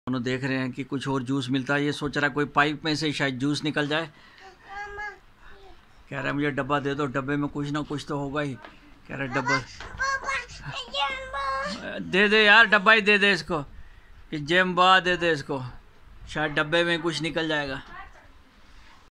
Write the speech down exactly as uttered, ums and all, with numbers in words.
दोनों देख रहे हैं कि कुछ और जूस मिलता है। ये सोच रहा है कोई पाइप में से शायद जूस निकल जाए। कह रहा है मुझे डब्बा दे दो, डब्बे में कुछ ना कुछ तो होगा ही। कह रहा है डब्बा दे दे यार, डब्बा ही दे दे इसको, कि जेम्बा दे दे इसको, शायद डब्बे में कुछ निकल जाएगा।